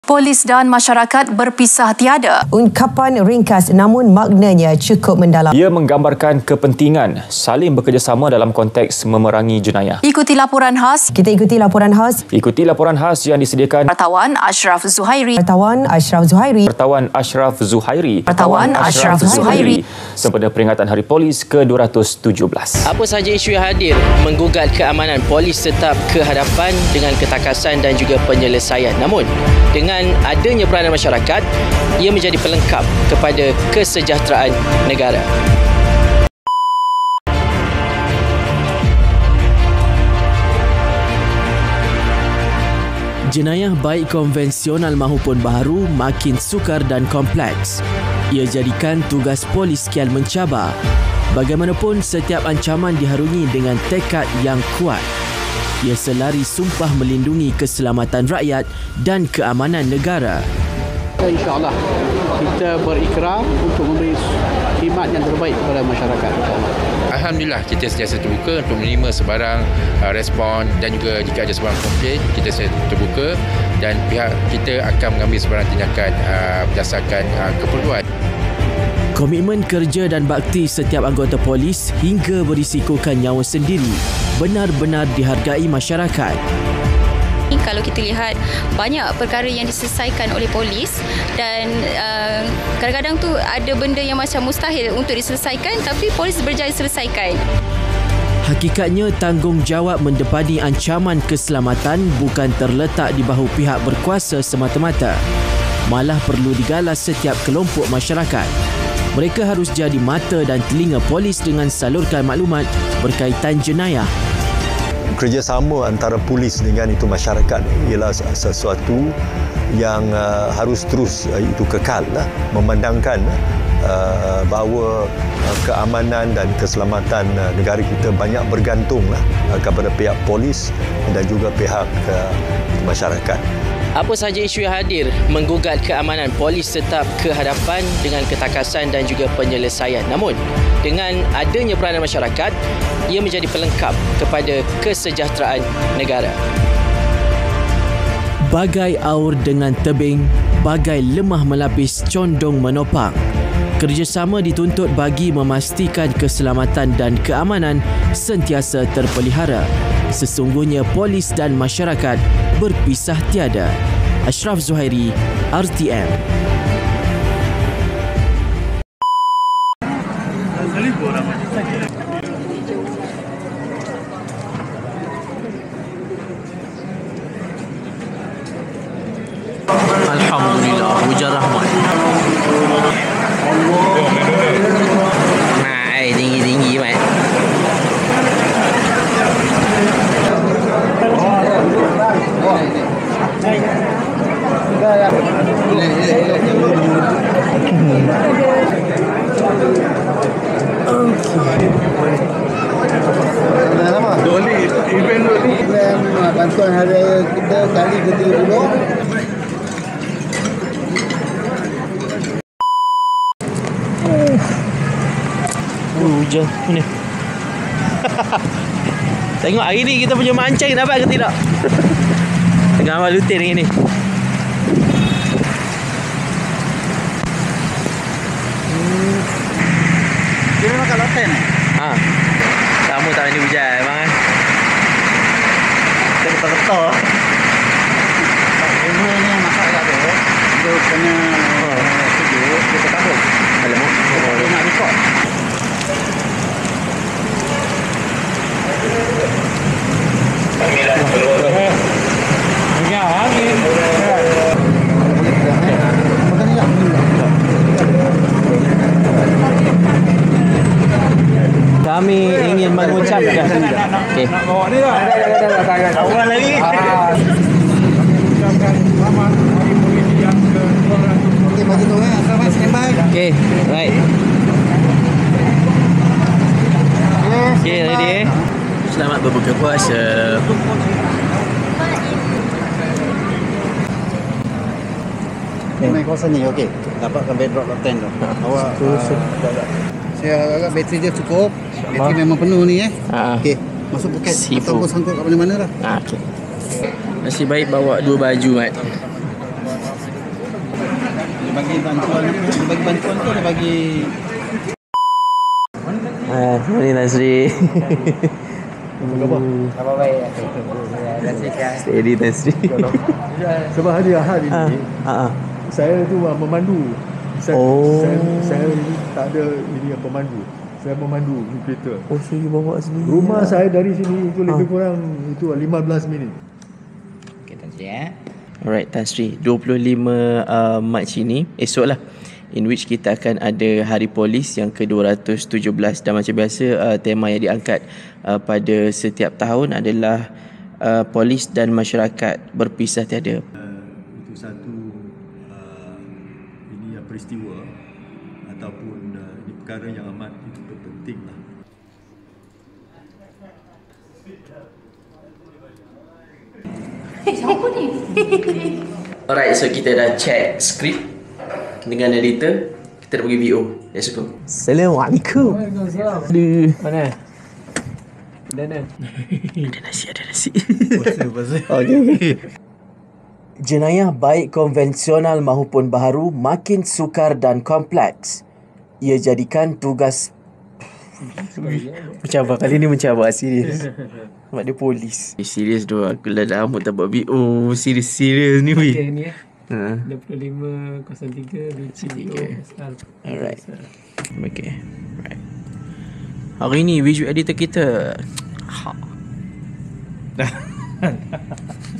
Polis dan masyarakat berpisah tiada. Ungkapan ringkas namun maknanya cukup mendalam. Ia menggambarkan kepentingan saling bekerjasama dalam konteks memerangi jenayah. Ikuti laporan khas. Kita ikuti laporan khas. Ikuti laporan khas yang disediakan Wartawan Ashraf Zuhairi. Wartawan Ashraf Zuhairi. Wartawan Ashraf Zuhairi. Wartawan Ashraf Zuhairi. Sempena peringatan Hari Polis ke-217. Apa sahaja isu yang hadir menggugat keamanan, polis tetap ke hadapan dengan ketakasan dan juga penyelesaian. Namun, dengan adanya peranan masyarakat, ia menjadi pelengkap kepada kesejahteraan negara. Jenayah baik konvensional maupun baharu makin sukar dan kompleks. Ia jadikan tugas polis kian mencabar. Bagaimanapun, setiap ancaman diharungi dengan tekad yang kuat. Ia selari sumpah melindungi keselamatan rakyat dan keamanan negara. InsyaAllah kita berikrar untuk memberi khidmat yang terbaik kepada masyarakat. Alhamdulillah, kita sentiasa terbuka untuk menerima sebarang respon dan juga jika ada sebarang komplain, kita sentiasa terbuka dan pihak kita akan mengambil sebarang tindakan berdasarkan keperluan. Komitmen kerja dan bakti setiap anggota polis hingga berisikokan nyawa sendiri benar-benar dihargai masyarakat. Kalau kita lihat banyak perkara yang diselesaikan oleh polis dan kadang-kadang tu ada benda yang macam mustahil untuk diselesaikan tapi polis berjaya selesaikan. Hakikatnya tanggungjawab mendepani ancaman keselamatan bukan terletak di bahu pihak berkuasa semata-mata. Malah perlu digalas setiap kelompok masyarakat. Mereka harus jadi mata dan telinga polis dengan salurkan maklumat berkaitan jenayah. Kerjasama antara polis dengan itu masyarakat ialah sesuatu yang harus terus itu kekal memandangkan bahawa keamanan dan keselamatan negara kita banyak bergantung kepada pihak polis dan juga pihak masyarakat. Apa sahaja isu yang hadir menggugat keamanan, polis tetap ke hadapan dengan ketakasan dan juga penyelesaian. Namun, dengan adanya peranan masyarakat, ia menjadi pelengkap kepada kesejahteraan negara. Bagai aur dengan tebing, bagai lemah melapis condong menopang. Kerjasama dituntut bagi memastikan keselamatan dan keamanan sentiasa terpelihara. Sesungguhnya polis dan masyarakat berpisah tiada. Ashraf Zuhairi, RTM. Alhamdulillah, hujan rahmat. Naik tinggi-tinggi, Mat. Doli, event Doli. Bantuan hari kita kali ke-30. Hujan ni. Tengok hari ni kita punya mancing dapat ke tidak? Tengah amal lutin hari ni. Dia memang kat Loten. Kamu tak mandi hujan bang kan? Kita betul-betul. Ini ni masalah tu. Dia kena sejuk, dia terkabut. Alamak. Dia nak record. Kami ingin mengucapkan. Okey. Nak bawa ni lah. Dah. Awal lagi. Okey, bagi tu Assalamualaikum, standby. Okey, right. Okey, ready. Selamat berbuka puasa. Main kawasan ni okey. Dapatkan bedrock Loten tu. Awak saya agak bateri dia cukup. Bateri memang penuh ni Okey. Masuk poket ataupun sangkut kat mana-mana lah. Okey. Nasib baik bawa 2 baju, Mat. Dia bagi bantuan tu dia bagi. Terima kasih Tan Sri. Apa baik? Terima kasih. Steady Tan Sri. Sebab hari Ahad ini saya tu memandu. Saya ini tak ada ini yang pemandu. Saya memandu kereta. Oh, saya bawa sendiri. Rumah saya dari sini itu lebih kurang itu 15 minit. Okey, Tan Sri ya. Alright, Tan Sri, 25 Mac ini, esok lah, in which kita akan ada Hari Polis yang ke-217 dan macam biasa tema yang diangkat pada setiap tahun adalah polis dan masyarakat berpisah tiada. Itu satu ini peristiwa ataupun ini perkara yang amat penting lah. Siapa ni? Alright, so kita dah check skrip dengan editor. Kita dah bagi VO. Let's go. Assalamualaikum. Waalaikumsalam. Mana? Ada nasi. Pasal. Okay. Jenayah baik konvensional maupun baharu makin sukar dan kompleks. Ia jadikan tugas mencabar. Kali ni mencabar, serius. Sebab dia polis. Serius tu, aku dah lama tak buat VO. Serius ni weh. Okay, ni 2503 Pasal. Alright. Okay. Right. Hari ni visual editor kita